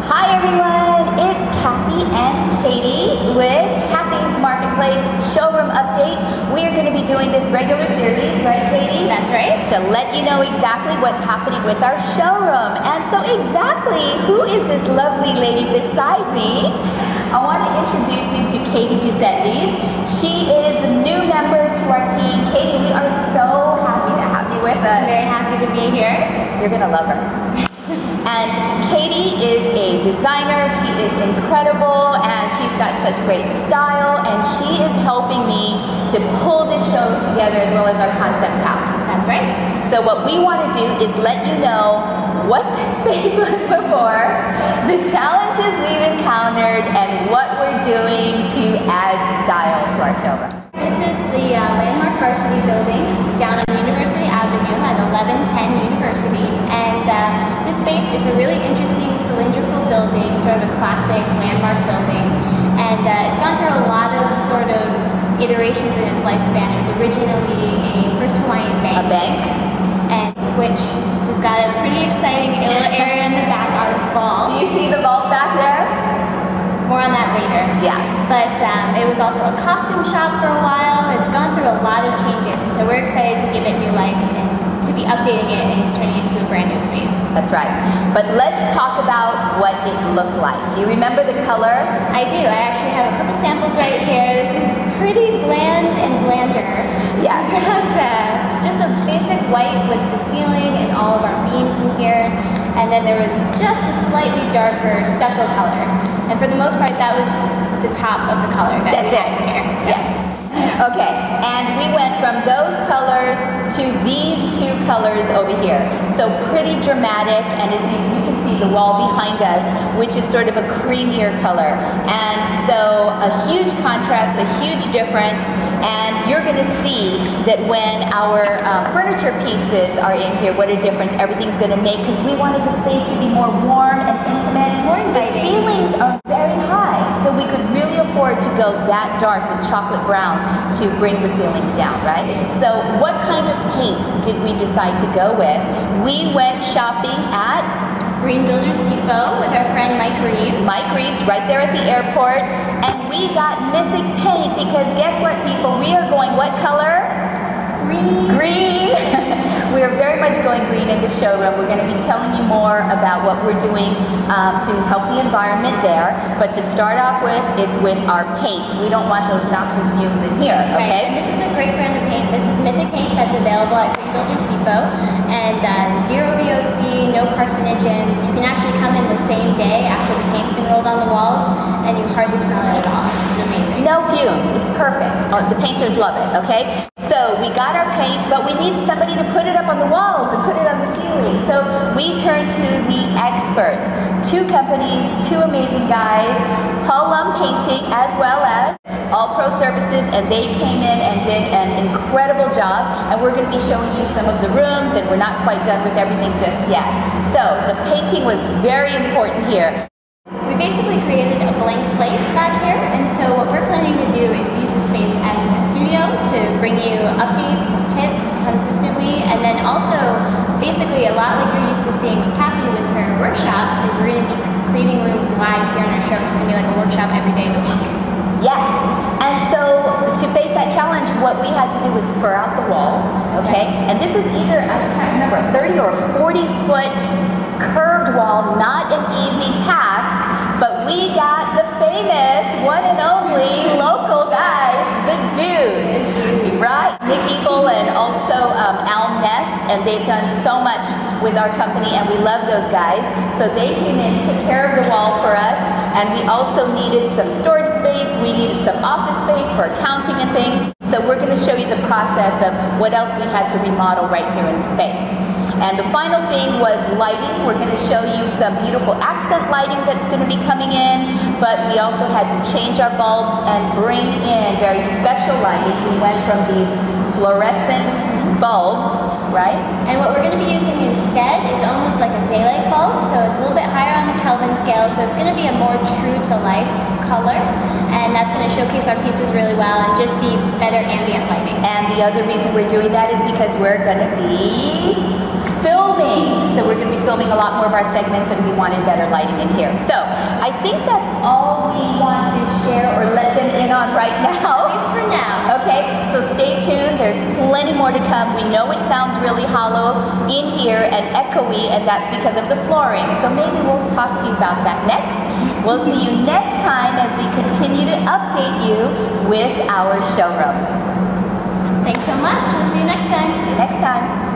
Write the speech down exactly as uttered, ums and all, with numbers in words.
Hi everyone, it's Kathy and Katie with Kathy's Marketplace Showroom Update. We are going to be doing this regular series, right Katie? That's right. To let you know exactly what's happening with our showroom. And so exactly, who is this lovely lady beside me? I want to introduce you to Katie Buzendes. She is a new member to our team. Katie, we are so happy to have you with us. Very happy to be here. You're going to love her. And Katie is a designer, she is incredible, and she's got such great style, and she is helping me to pull this show together as well as our concept house. That's right. So what we want to do is let you know what the space was before, the challenges we've encountered, and what we're doing to add style to our showroom. This is the uh, Landmark Varsity building down on University Avenue at eleven ten University, and uh, this space is a really interesting cylindrical building, sort of a classic landmark building, and uh, it's gone through a lot of sort of iterations in its lifespan. It was originally a First Hawaiian Bank. A bank? And which we've got a pretty exciting little area in the back, our vault. Do you see the vault back there? More on that later. Yes. But um, it was also a costume shop for a while. It's gone through a lot of changes, and so we're excited to give it new life and to be updating it and turning it into a brand new space. That's right. But let's talk about what it looked like. Do you remember the color? I do. I actually have a couple samples right here. This is pretty bland and blander. Yeah. But, uh, just a basic white was the ceiling and all of our beams in here, and then there was just a slightly darker stucco color. And for the most part, that was the top of the color that That's we it. had in here. Yes. Okay, and we went from those colors to these two colors over here. So pretty dramatic, and as you, you can see the wall behind us, which is sort of a creamier color. And so a huge contrast, a huge difference, and you're going to see that when our um, furniture pieces are in here, what a difference everything's going to make, because we wanted the space to be more warm and intimate. More inviting. The ceilings are very high, so we could really afford to go that dark with chocolate brown to bring the ceilings down, right? So what kind of paint did we decide to go with? We went shopping at Green Builders Depot with our friend Mike Reeves. Mike Reeves, right there at the airport, and we got Mythic paint because guess what, people? We are going what color? Green. Green. We are very much going green in the showroom. We're going to be telling you more about what we're doing um, to help the environment there. But to start off with, it's with our paint. We don't want those noxious fumes in here, okay? Right, and this is a great brand of paint. This is Mythic paint that's available at Green Builders Depot, and uh, zero V O C, no carcinogens. You can actually come in the same day after the paint's been rolled on the walls, and you hardly smell it at all. It's amazing. No fumes. It's perfect. Oh, the painters love it, okay? So we got our paint, but we needed somebody to put it up on the walls and put it on the ceiling. So we turned to the experts. Two companies, two amazing guys, Paul Lum Painting as well as All Pro Services, and they came in and did an incredible job. And we're going to be showing you some of the rooms, and we're not quite done with everything just yet. So the painting was very important here. We basically created a blank slate back here, and so what we're planning to do is use the space as a studio to bring you updates and tips consistently, and then also basically a lot like you're used to seeing with Kathy with her workshops, is we're going to be creating rooms live here in our show. It's going to be like a workshop every day of the week. Yes, and so to face that challenge, what we had to do was fur out the wall, okay? And this is either, I can't remember, a thirty or forty foot curved wall, not an easy task, but we got the famous, one and only, local guys, the Dudes, right? Nick Ebel and also um, Al Ness, and they've done so much with our company, and we love those guys. So they came in, took care of the wall for us, and we also needed some storage space, we needed some office space for accounting and things. So we're going to show you the process of what else we had to remodel right here in the space. And the final thing was lighting. We're going to show you some beautiful accent lighting that's going to be coming in, but we also had to change our bulbs and bring in very special lighting. We went from these fluorescent bulbs, right? And what we're going to be using instead is almost like a daylight bulb, so it's a little bit higher on the Kelvin scale, so it's going to be a more true to life color, and that's going to showcase our pieces really well and just be better ambient lighting. And the other reason we're doing that is because we're going to be filming. So we're going to be filming a lot more of our segments and we wanted better lighting in here. So I think that's all we want to share or let them in on right now. At least for now. Okay, so stay tuned. There's plenty more to come. We know it sounds really hollow in here and echoey, and that's because of the flooring. So maybe we'll talk to you about that next. We'll see you next time as we continue to update you with our showroom. Thanks so much. We'll see you next time. See you next time.